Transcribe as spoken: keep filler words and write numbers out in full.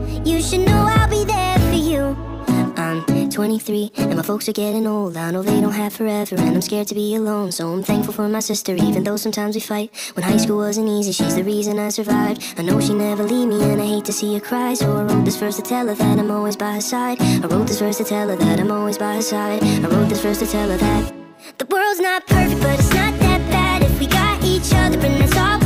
You should know I'll be there for you. I'm twenty-three and my folks are getting old. I know they don't have forever and I'm scared to be alone. So I'm thankful for my sister, even though sometimes we fight. When high school wasn't easy, she's the reason I survived. I know she never leave me and I hate to see her cry. So I wrote this verse to tell her that I'm always by her side. I wrote this verse to tell her that I'm always by her side. I wrote this verse to tell her that the world's not perfect, but it's not that bad if we got each other, and that's all